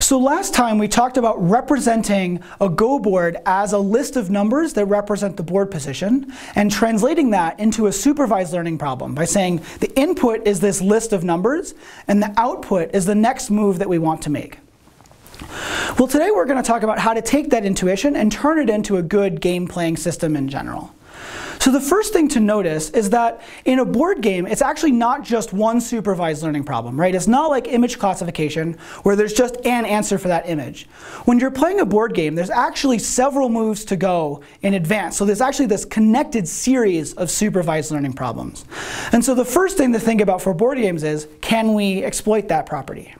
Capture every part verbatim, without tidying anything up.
So last time we talked about representing a Go board as a list of numbers that represent the board position and translating that into a supervised learning problem by saying the input is this list of numbers and the output is the next move that we want to make. Well, today we're going to talk about how to take that intuition and turn it into a good game playing system in general. So the first thing to notice is that in a board game, it's actually not just one supervised learning problem, right? It's not like image classification where there's just an answer for that image. When you're playing a board game, there's actually several moves to go in advance. So there's actually this connected series of supervised learning problems. And so the first thing to think about for board games is, can we exploit that property?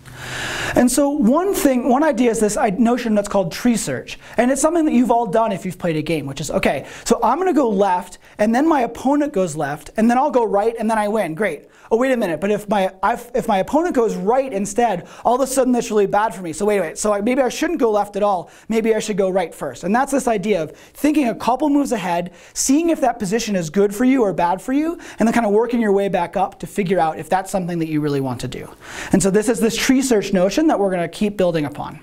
And so one thing, one idea is this notion that's called tree search. And it's something that you've all done if you've played a game, which is, okay, so I'm going to go left, and then my opponent goes left, and then I'll go right, and then I win. Great. Oh, wait a minute, but if my, I've, if my opponent goes right instead, all of a sudden that's really bad for me. So wait, wait, so I, maybe I shouldn't go left at all. Maybe I should go right first. And that's this idea of thinking a couple moves ahead, seeing if that position is good for you or bad for you, and then kind of working your way back up to figure out if that's something that you really want to do. And so this is this tree search notion that we're going to keep building upon.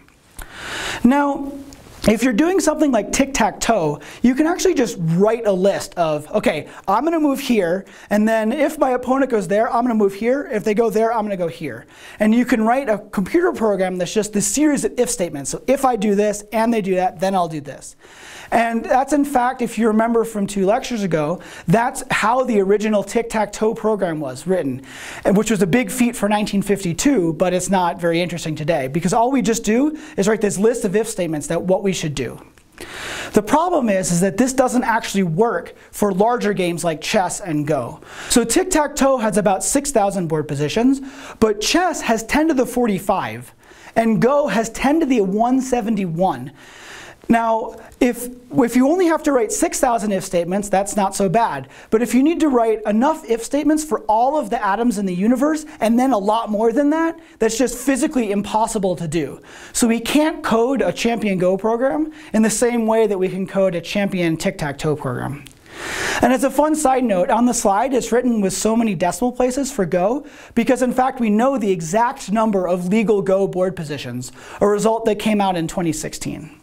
Now, if you're doing something like tic-tac-toe, you can actually just write a list of, okay, I'm going to move here, and then if my opponent goes there, I'm going to move here. If they go there, I'm going to go here. And you can write a computer program that's just this series of if statements. So if I do this and they do that, then I'll do this. And that's, in fact, if you remember from two lectures ago, that's how the original tic-tac-toe program was written, which was a big feat for nineteen fifty-two, but it's not very interesting today, because all we just do is write this list of if statements that what we should do. The problem is, is that this doesn't actually work for larger games like chess and Go. So tic-tac-toe has about six thousand board positions, but chess has ten to the forty-five, and Go has ten to the one seventy-one. Now, if, if you only have to write six thousand if statements, that's not so bad. But if you need to write enough if statements for all of the atoms in the universe, and then a lot more than that, that's just physically impossible to do. So we can't code a champion Go program in the same way that we can code a champion tic-tac-toe program. And as a fun side note, on the slide it's written with so many decimal places for Go, because in fact we know the exact number of legal Go board positions, a result that came out in twenty sixteen.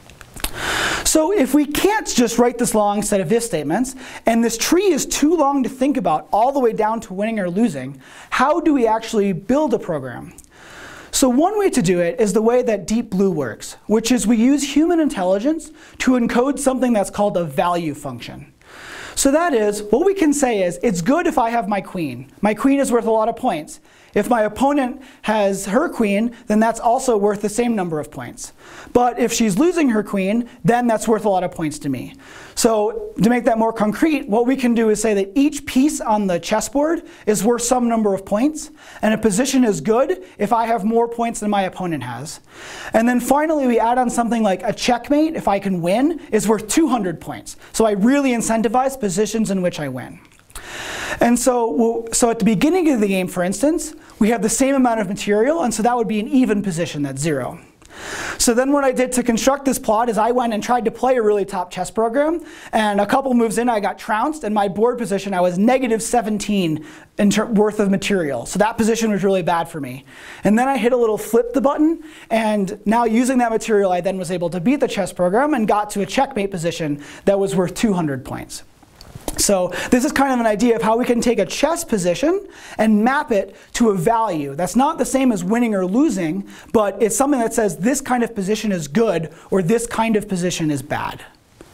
So if we can't just write this long set of if statements, and this tree is too long to think about all the way down to winning or losing, how do we actually build a program? So one way to do it is the way that Deep Blue works, which is we use human intelligence to encode something that's called a value function. So that is, what we can say is, it's good if I have my queen. My queen is worth a lot of points. If my opponent has her queen, then that's also worth the same number of points. But if she's losing her queen, then that's worth a lot of points to me. So to make that more concrete, what we can do is say that each piece on the chessboard is worth some number of points, and a position is good if I have more points than my opponent has. And then finally we add on something like a checkmate, if I can win, is worth two hundred points. So I really incentivize positions in which I win. And so, so at the beginning of the game, for instance, we have the same amount of material, and so that would be an even position, that's zero. So then what I did to construct this plot is I went and tried to play a really top chess program, and a couple moves in I got trounced, and my board position I was negative seventeen in worth of material. So that position was really bad for me. And then I hit a little flip the button, and now using that material I then was able to beat the chess program and got to a checkmate position that was worth two hundred points. So this is kind of an idea of how we can take a chess position and map it to a value. That's not the same as winning or losing, but it's something that says this kind of position is good or this kind of position is bad.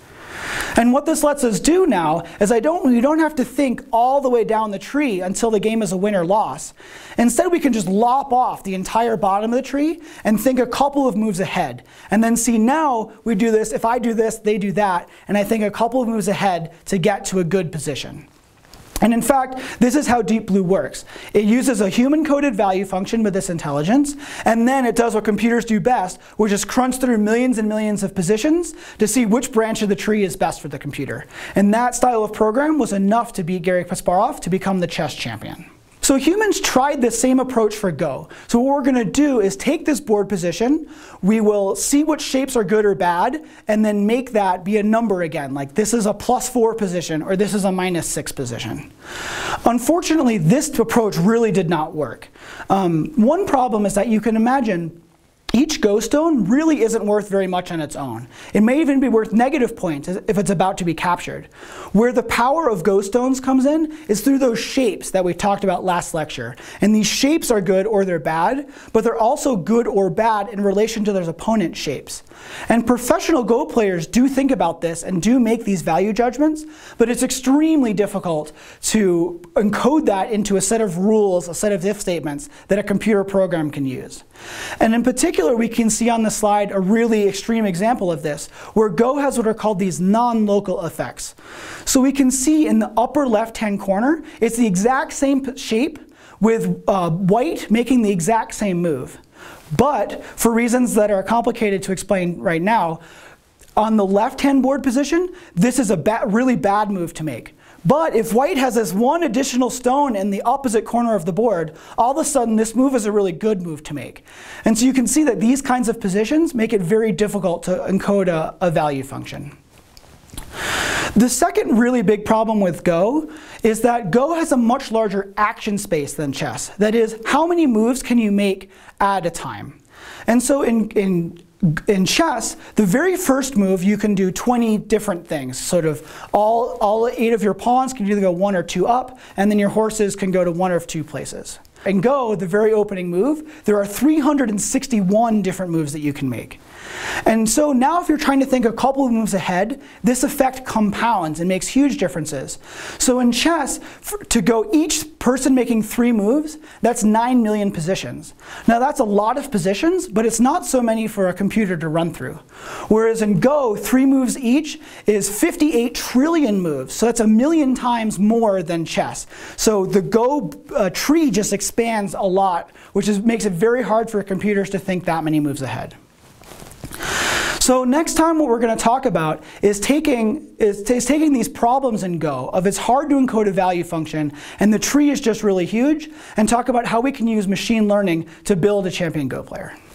And what this lets us do now is I don't, we don't have to think all the way down the tree until the game is a win or loss. Instead, we can just lop off the entire bottom of the tree and think a couple of moves ahead. And then see, now we do this, if I do this, they do that, and I think a couple of moves ahead to get to a good position. And in fact, this is how Deep Blue works. It uses a human-coded value function with this intelligence, and then it does what computers do best, which is crunch through millions and millions of positions to see which branch of the tree is best for the computer. And that style of program was enough to beat Garry Kasparov to become the chess champion. So humans tried the same approach for Go. So what we're going to do is take this board position, we will see which shapes are good or bad, and then make that be a number again, like this is a plus four position or this is a minus six position. Unfortunately, this approach really did not work. Um, one problem is that you can imagine Each Go stone really isn't worth very much on its own. It may even be worth negative points if it's about to be captured. Where the power of Go stones comes in is through those shapes that we talked about last lecture. And these shapes are good or they're bad, but they're also good or bad in relation to their opponent's shapes. And professional Go players do think about this and do make these value judgments, but it's extremely difficult to encode that into a set of rules, a set of if statements that a computer program can use. And in particular, we can see on the slide a really extreme example of this, where Go has what are called these non-local effects. So we can see in the upper left-hand corner, it's the exact same shape with uh, white making the exact same move. But for reasons that are complicated to explain right now, on the left-hand board position, this is a ba- really bad move to make. But if white has this one additional stone in the opposite corner of the board, all of a sudden this move is a really good move to make. And so you can see that these kinds of positions make it very difficult to encode a, a value function. The second really big problem with Go is that Go has a much larger action space than chess. That is, how many moves can you make at a time? And so in, in In chess, the very first move you can do twenty different things. Sort of all, all eight of your pawns can either go one or two up, and then your horses can go to one of two places. In Go, the very opening move, there are three hundred sixty-one different moves that you can make. And so now if you're trying to think a couple of moves ahead, this effect compounds and makes huge differences. So in chess, to go each person making three moves, that's nine million positions. Now that's a lot of positions, but it's not so many for a computer to run through. Whereas in Go, three moves each is fifty-eight trillion moves. So that's a million times more than chess. So the Go uh, tree just expands a lot, which is, makes it very hard for computers to think that many moves ahead. So next time what we're going to talk about is taking, is, is taking these problems in Go of it's hard to encode a value function and the tree is just really huge, and talk about how we can use machine learning to build a champion Go player.